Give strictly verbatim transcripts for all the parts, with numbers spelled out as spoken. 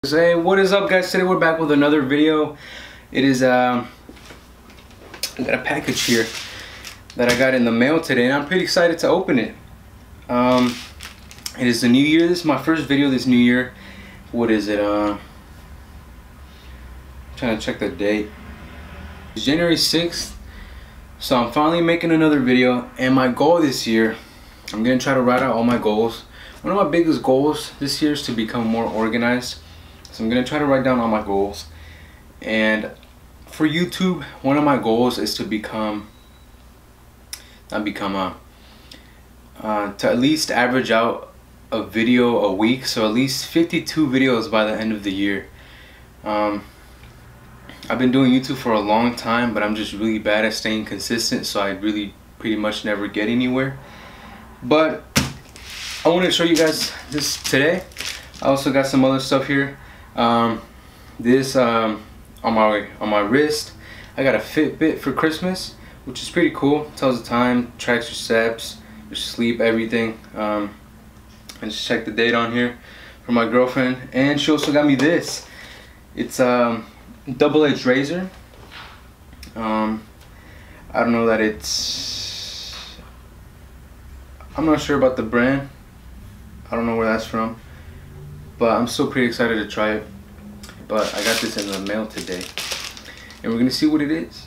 Hey, what is up, guys? Today we're back with another video. It is um I got a package here that I got in the mail today, and I'm pretty excited to open it. Um it is the new year. This is my first video this new year. What is it? Uh I'm trying to check the date. It's January sixth. So I'm finally making another video, and my goal this year, I'm gonna try to write out all my goals. One of my biggest goals this year is to become more organized. So I'm gonna try to write down all my goals. And for YouTube, one of my goals is to become, not become a, uh, to at least average out a video a week. So at least fifty-two videos by the end of the year. Um, I've been doing YouTube for a long time, but I'm just really bad at staying consistent. So I really pretty much never get anywhere. But I want to show you guys this today. I also got some other stuff here. Um, this um, on my on my wrist, I got a Fitbit for Christmas, which is pretty cool. It tells the time, tracks your steps, your sleep, everything. Um, and just check the date on here for my girlfriend. And she also got me this. It's um, double-edged razor. Um, I don't know that it's. I'm not sure about the brand. I don't know where that's from. But I'm still pretty excited to try it. But I got this in the mail today, and we're gonna see what it is.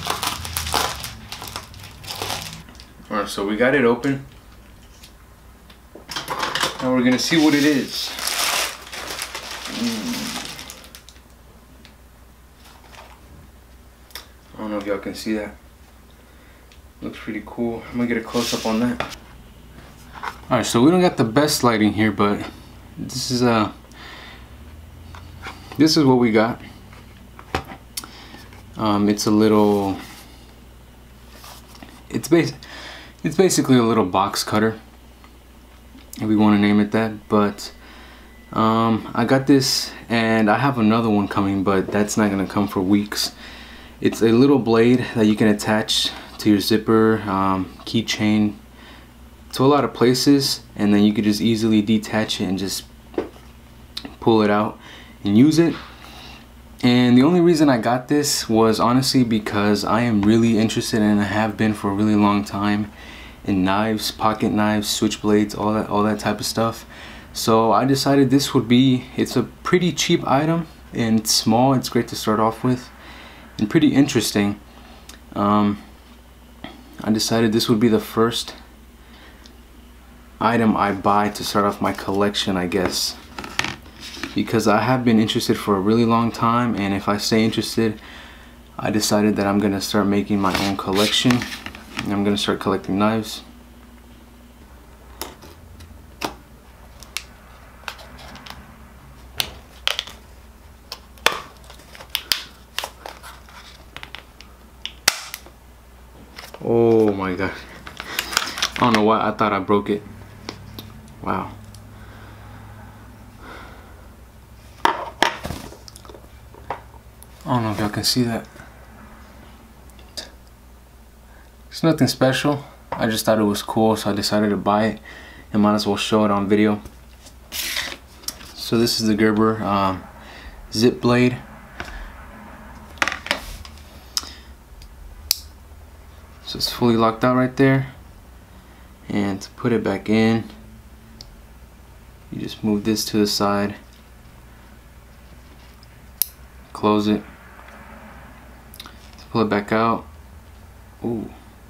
Alright, so we got it open, and we're gonna see what it is. Mm. I don't know if y'all can see that. Looks pretty cool. I'm gonna get a close-up on that. Alright, so we don't got the best lighting here, but this is uh this is what we got. Um, it's a little it's bas it's basically a little box cutter, if we want to name it that. But um, I got this, and I have another one coming, but that's not gonna come for weeks. It's a little blade that you can attach to your zipper, um, keychain, to a lot of places, and then you could just easily detach it and just pull it out and use it. And the only reason I got this was honestly because I am really interested, and I have been for a really long time, in knives, pocket knives, switchblades, all that all that type of stuff. So I decided this would be, it's a pretty cheap item, and it's small. It's great to start off with, and pretty interesting. um, I decided this would be the first item I buy to start off my collection, I guess, because I have been interested for a really long time, and if I stay interested, I decided that I'm gonna start making my own collection, and I'm gonna start collecting knives. Oh my god, I don't know why I thought I broke it. Wow. I don't know if y'all can see that. It's nothing special. I just thought it was cool, so I decided to buy it, and might as well show it on video. So this is the Gerber um, zip blade. So it's fully locked out right there. And to put it back in, you just move this to the side, close it, pull it back out. Ooh,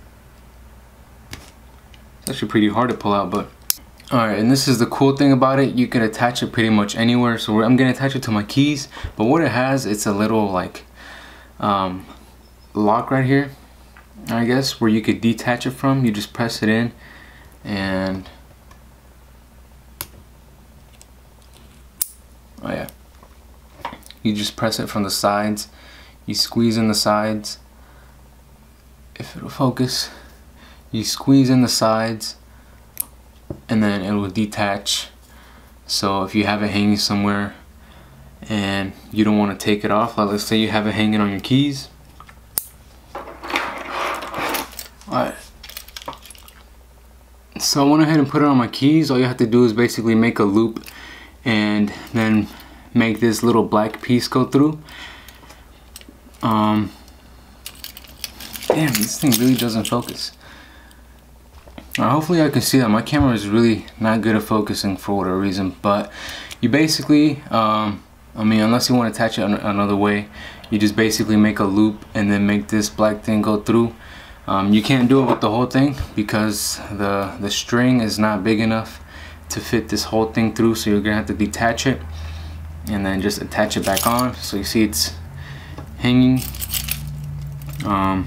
it's actually pretty hard to pull out, but alright. And this is the cool thing about it, you can attach it pretty much anywhere. So I'm gonna attach it to my keys, but what it has, it's a little like um, lock right here, I guess, where you could detach it from. You just press it in, and oh yeah, you just press it from the sides, you squeeze in the sides, if it'll focus, you squeeze in the sides, and then it will detach. So if you have it hanging somewhere and you don't want to take it off, like let's say you have it hanging on your keys. Alright, so I went ahead and put it on my keys. All you have to do is basically make a loop and then make this little black piece go through. Um, damn, this thing really doesn't focus. Uh, hopefully I can see that. My camera is really not good at focusing for whatever reason, but you basically, um, I mean, unless you want to attach it another way, you just basically make a loop and then make this black thing go through. Um, you can't do it with the whole thing because the, the string is not big enough to fit this whole thing through, so you're gonna have to detach it and then just attach it back on. So you see it's hanging. Um,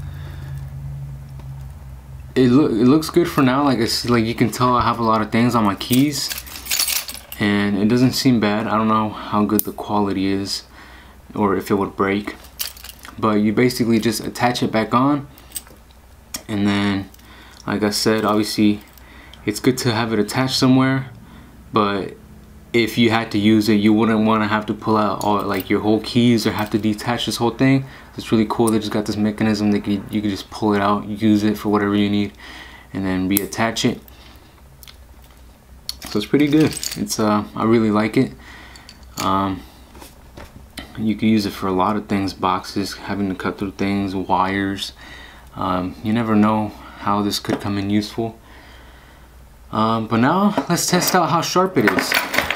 it, look, it looks good for now. Like I see, like you can tell I have a lot of things on my keys and it doesn't seem bad. I don't know how good the quality is or if it would break, but you basically just attach it back on. And then, like I said, obviously it's good to have it attached somewhere, but if you had to use it, you wouldn't want to have to pull out all like your whole keys or have to detach this whole thing. It's really cool. They just got this mechanism that you, you can just pull it out, use it for whatever you need, and then reattach it. So it's pretty good. It's uh, I really like it. Um, you can use it for a lot of things, boxes, having to cut through things, wires. Um, you never know how this could come in useful. Um, but now let's test out how sharp it is.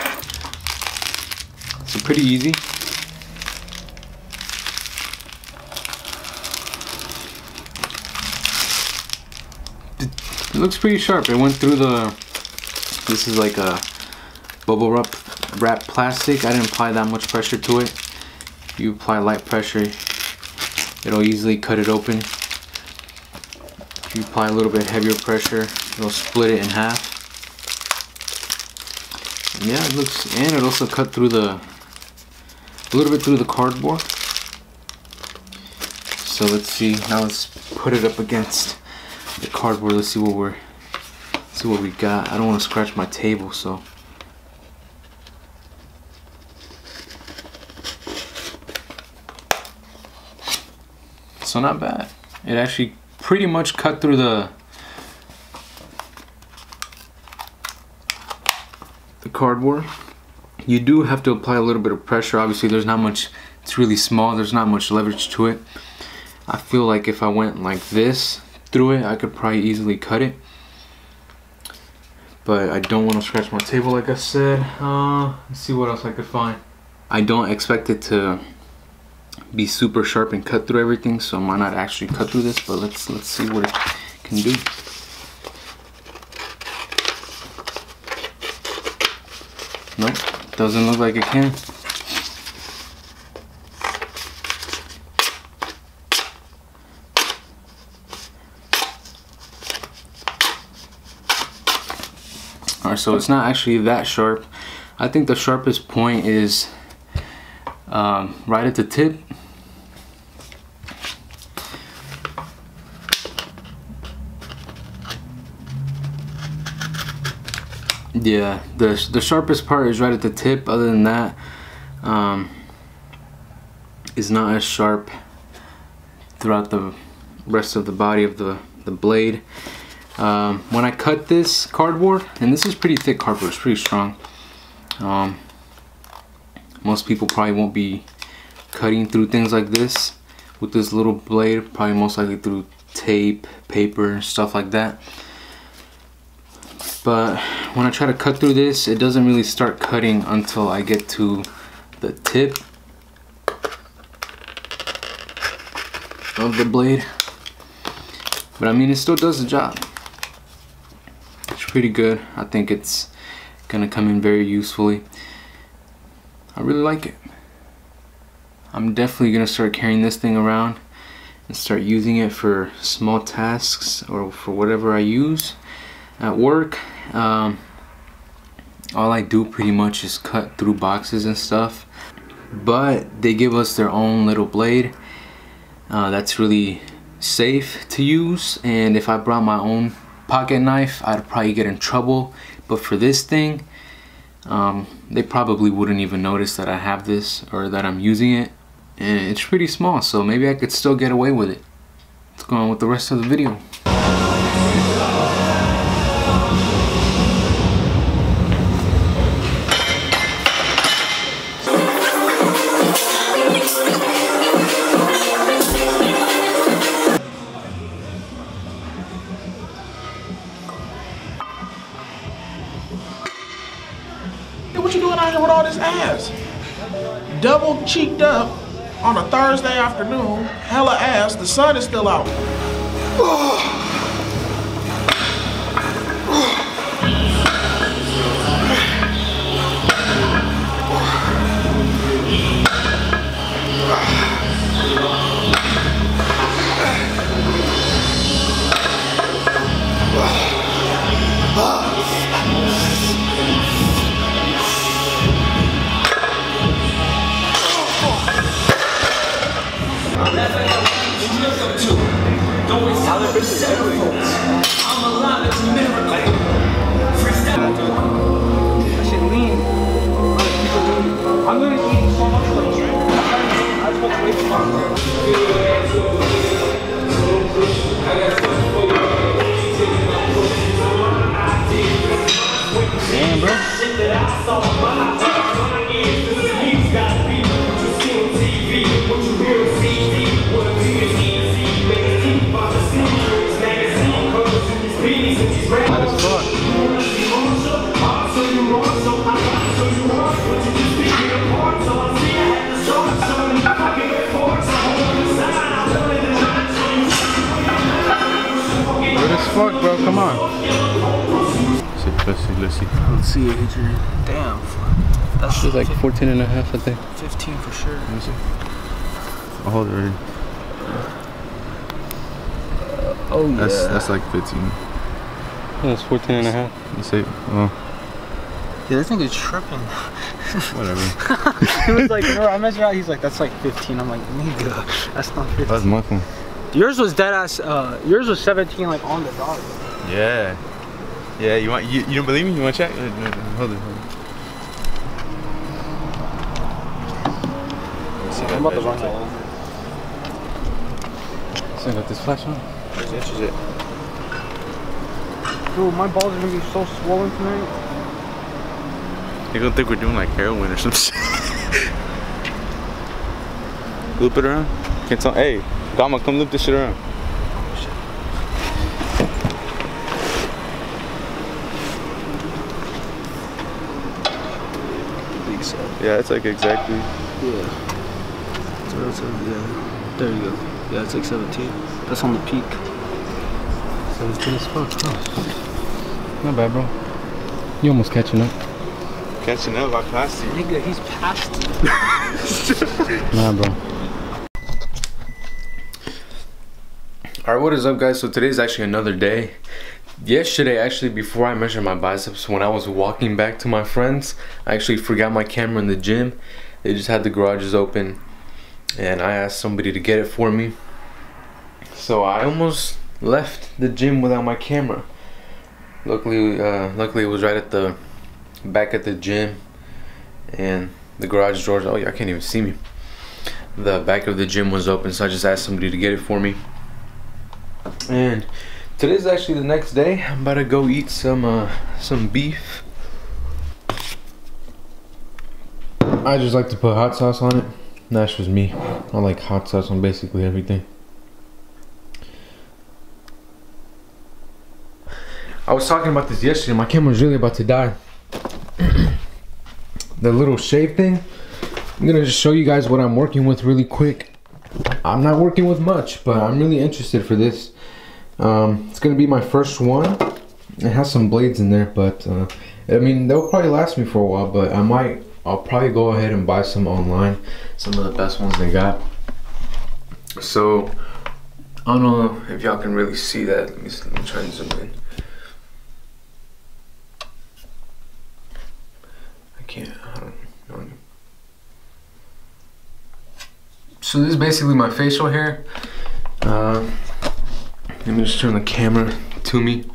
So pretty easy. It looks pretty sharp. It went through the, this is like a bubble wrap, wrap plastic. I didn't apply that much pressure to it. If you apply light pressure, it'll easily cut it open. If you apply a little bit heavier pressure, it'll split it in half. And yeah, it looks, and it also cut through the, a little bit through the cardboard. So let's see, now let's put it up against the cardboard. Let's see what we're, see what we got. I don't want to scratch my table, so. So not bad. It actually pretty much cut through the the cardboard. You do have to apply a little bit of pressure. Obviously there's not much, it's really small, there's not much leverage to it. I feel like if I went like this through it, I could probably easily cut it, but I don't want to scratch my table, like I said. Uh, let's see what else I could find. I don't expect it to be super sharp and cut through everything, so I might not actually cut through this, but let's let's see what it can do. Nope, doesn't look like it can. Alright, so it's not actually that sharp. I think the sharpest point is um, right at the tip. Yeah, the, the sharpest part is right at the tip. Other than that, um, is not as sharp throughout the rest of the body of the, the blade. Um, when I cut this cardboard, and this is pretty thick cardboard, it's pretty strong. Um, most people probably won't be cutting through things like this with this little blade, probably most likely through tape, paper, stuff like that. But when I try to cut through this, it doesn't really start cutting until I get to the tip of the blade. But I mean, it still does the job. It's pretty good. I think it's gonna come in very usefully. I really like it. I'm definitely gonna start carrying this thing around and start using it for small tasks or for whatever I use at work. Um, all I do pretty much is cut through boxes and stuff, but they give us their own little blade uh, that's really safe to use. And if I brought my own pocket knife, I'd probably get in trouble. But for this thing, um, they probably wouldn't even notice that I have this or that I'm using it, and it's pretty small, so maybe I could still get away with it. Let's go on with the rest of the video. double cheeked up on a Thursday afternoon, hella ass, the sun is still out. I'm gonna eat so much of it. I spoke way too long. Damn, bro. That is fun. Fuck, bro, come on. Let's see, let's see, let's see. Let's see, Adrian. Damn. That's it's like fourteen and a half, I think. fifteen for sure. Let me see. I'll hold it already. Uh, oh, yeah. That's, that's like fifteen. That's fourteen and a half. Let's see. Oh. Yeah, this nigga's tripping. Whatever. He was like, bro, I measured out. He's like, that's like fifteen. I'm like, nigga, that's not fifteen. That's my phone. Yours was dead ass. Uh, yours was seventeen, like on the dot. Yeah. Yeah. You want? You, you don't believe me? You want to check? Hold it. Hold it. I'm about to run all over. So I got this flash on. Which inch is it? Dude, my balls are gonna be so swollen tonight. You're gonna think we're doing like heroin or some shit. Loop it around. Can't tell. Hey, Gama, come loop this shit around. I think so. Yeah, it's like exactly. Yeah. So that's a, yeah. There you go. Yeah, it's like seventeen. That's on the peak. seventeen as fuck. Oh. Not bad, bro. You almost catching up. Catching up, I passed you. Nigga, he's past you. Nah, bro. Alright, what is up, guys? So today's actually another day. Yesterday, actually, before I measured my biceps, when I was walking back to my friends, I actually forgot my camera in the gym. They just had the garages open, and I asked somebody to get it for me. So I almost left the gym without my camera. Luckily, uh, luckily it was right at the back at the gym, and the garage doors. Oh yeah, I can't even see me. The back of the gym was open, so I just asked somebody to get it for me. And today's actually the next day. I'm about to go eat some uh, some beef. I just like to put hot sauce on it. That's just me. I like hot sauce on basically everything. I was talking about this yesterday. My camera's really about to die. The little shave thing. I'm gonna just show you guys what I'm working with really quick. I'm not working with much, but I'm really interested for this. Um, it's gonna be my first one. It has some blades in there, but uh, I mean they'll probably last me for a while. But I might, I'll probably go ahead and buy some online. Some of the best ones they got. So I don't know if y'all can really see that. Let me, let me try and zoom in. I can't. I don't know. So this is basically my facial hair. Uh, let me just turn the camera to me.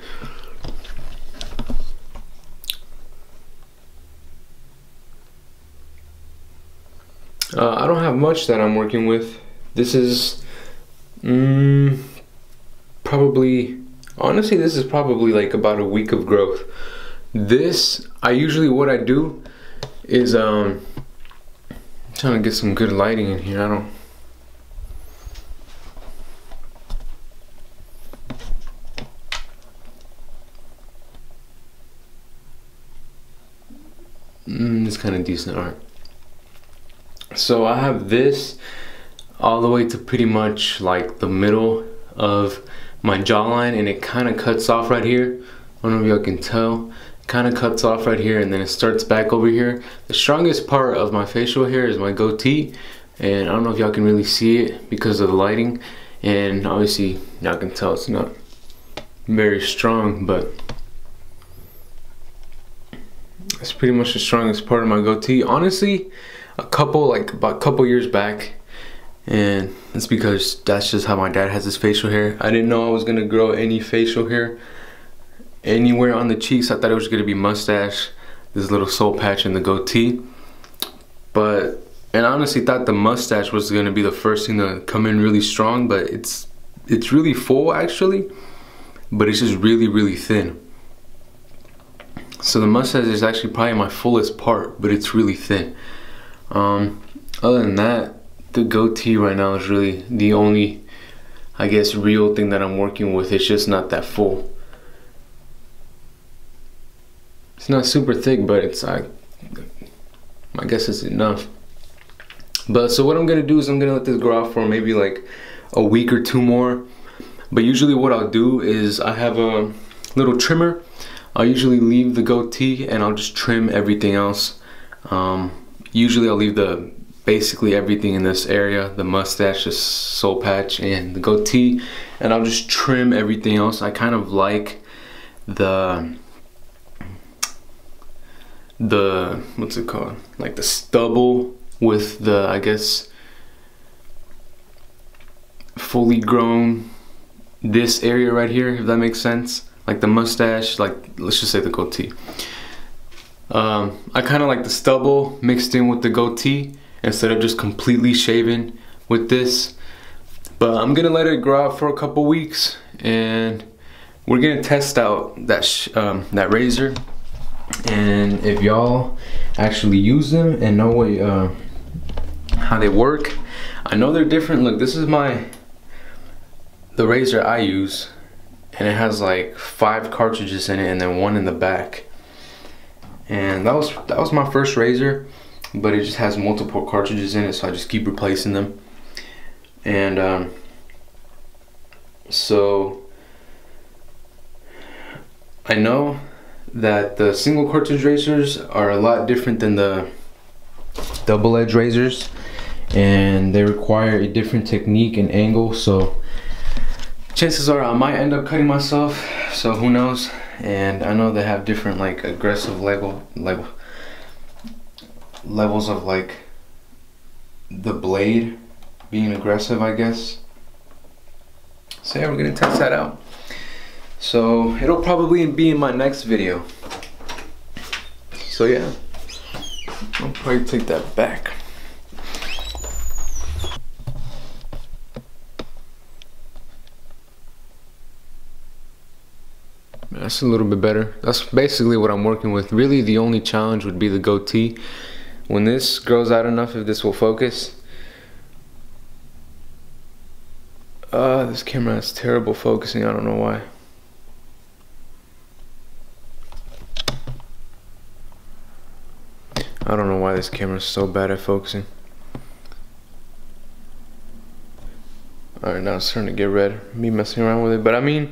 Uh, I don't have much that I'm working with. This is mm, probably, honestly, this is probably like about a week of growth. This, I usually, what I do is, um, I'm trying to get some good lighting in here. I don't. Mm, it's kind of decent art. So I have this all the way to pretty much like the middle of my jawline, and it kind of cuts off right here. I don't know if y'all can tell. It kind of cuts off right here, and then it starts back over here. The strongest part of my facial hair is my goatee, and I don't know if y'all can really see it because of the lighting, and obviously y'all can tell it's not very strong, but it's pretty much the strongest part of my goatee. Honestly, a couple like about a couple years back, and it's because that's just how my dad has his facial hair. I didn't know I was gonna grow any facial hair anywhere on the cheeks. I thought it was gonna be mustache, this little soul patch, and the goatee. But and I honestly thought the mustache was gonna be the first thing to come in really strong, but it's it's really full actually, but it's just really really thin. So the mustache is actually probably my fullest part, but it's really thin. Um, other than that, the goatee right now is really the only, I guess, real thing that I'm working with. It's just not that full. It's not super thick, but it's I, I guess it's enough. But so what I'm gonna do is I'm gonna let this grow out for maybe like a week or two more. But usually what I'll do is I have a little trimmer. I'll usually leave the goatee and I'll just trim everything else. Um, usually I'll leave the basically everything in this area, the mustache, the soul patch, and the goatee, and I'll just trim everything else. I kind of like the the what's it called? Like the stubble with the, I guess, fully grown this area right here, if that makes sense. Like the mustache, like let's just say the goatee. Um, I kind of like the stubble mixed in with the goatee instead of just completely shaving with this. But I'm gonna let it grow out for a couple weeks, and we're gonna test out that sh um, that razor. And if y'all actually use them and know what uh, how they work, I know they're different. Look, this is my the razor I use. And it has like five cartridges in it and then one in the back. And that was that was my first razor, but it just has multiple cartridges in it, so I just keep replacing them. And um, so I know that the single cartridge razors are a lot different than the double edge razors, and they require a different technique and angle, so chances are I might end up cutting myself, so who knows. And I know they have different like aggressive level level levels of like the blade being aggressive, I guess. So yeah, we're gonna test that out. So it'll probably be in my next video. So yeah, I'll probably take that back. That's a little bit better. That's basically what I'm working with. Really the only challenge would be the goatee. When this grows out enough, if this will focus. Uh, this camera has terrible focusing, I don't know why. I don't know why this camera is so bad at focusing. Alright, now it's starting to get red. Me messing around with it, but I mean,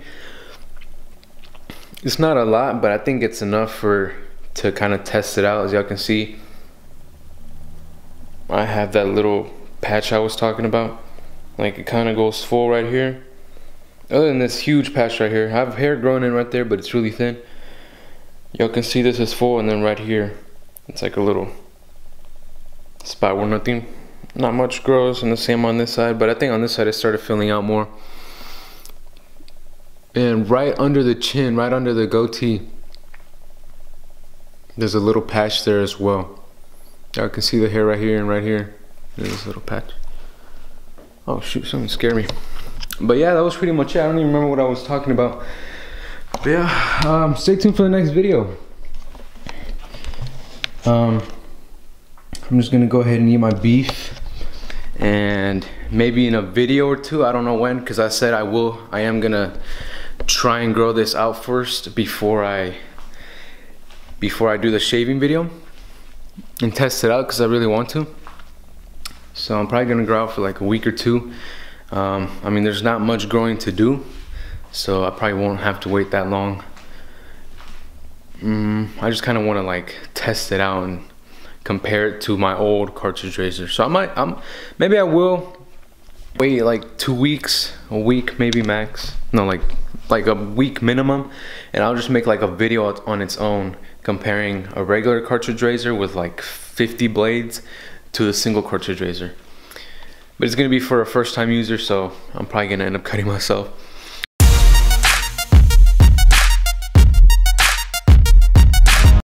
it's not a lot, but I think it's enough for to kind of test it out. As y'all can see, I have that little patch I was talking about. Like it kind of goes full right here. Other than this huge patch right here, I have hair growing in right there, but it's really thin. Y'all can see this is full, and then right here, it's like a little spot where nothing, not much grows, and the same on this side. But I think on this side it started filling out more. And right under the chin, right under the goatee, there's a little patch there as well. Y'all can see the hair right here and right here. There's this little patch. Oh shoot, something scared me. But yeah, that was pretty much it. I don't even remember what I was talking about. But yeah, um, stay tuned for the next video. Um, I'm just gonna go ahead and eat my beef, and maybe in a video or two, I don't know when, because I said I will, I am gonna try and grow this out first before I before I do the shaving video and test it out, because I really want to. So I'm probably gonna grow out for like a week or two. Um, I mean, there's not much growing to do, so I probably won't have to wait that long. Mm, I just kind of want to like test it out and compare it to my old cartridge razor. So I might, I'm, maybe I will wait like two weeks, a week maybe max. No, like like a week minimum, and I'll just make like a video on its own comparing a regular cartridge razor with like fifty blades to the single cartridge razor. But it's gonna be for a first time user, so I'm probably gonna end up cutting myself.